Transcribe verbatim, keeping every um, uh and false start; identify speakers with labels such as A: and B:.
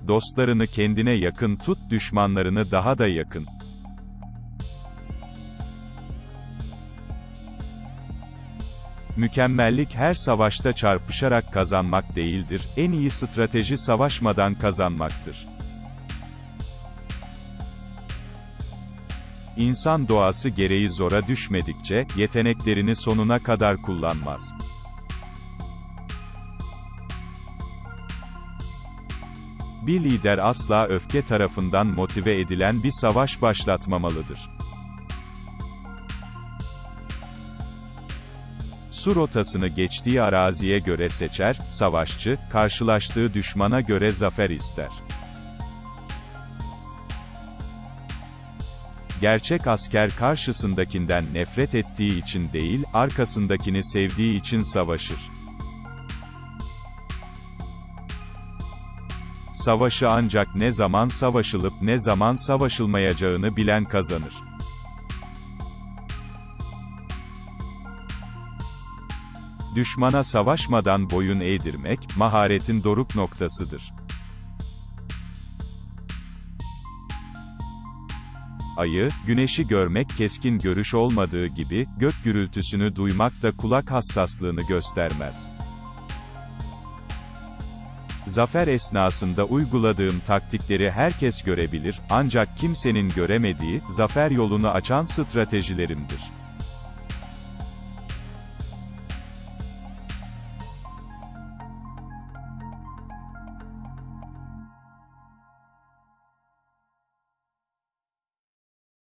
A: Dostlarını kendine yakın tut, düşmanlarını daha da yakın. Mükemmellik her savaşta çarpışarak kazanmak değildir, en iyi strateji savaşmadan kazanmaktır. İnsan doğası gereği zora düşmedikçe, yeteneklerini sonuna kadar kullanmaz. Bir lider asla öfke tarafından motive edilen bir savaş başlatmamalıdır. Su rotasını geçtiği araziye göre seçer, savaşçı, karşılaştığı düşmana göre zafer ister. Gerçek asker karşısındakinden nefret ettiği için değil, arkasındakini sevdiği için savaşır. Savaşı ancak ne zaman savaşılıp ne zaman savaşılmayacağını bilen kazanır. Düşmana savaşmadan boyun eğdirmek, maharetin doruk noktasıdır. Ayı, güneşi görmek keskin görüş olmadığı gibi, gök gürültüsünü duymak da kulak hassaslığını göstermez. Zafer esnasında uyguladığım taktikleri herkes görebilir, ancak kimsenin göremediği, zafer yolunu açan stratejilerimdir.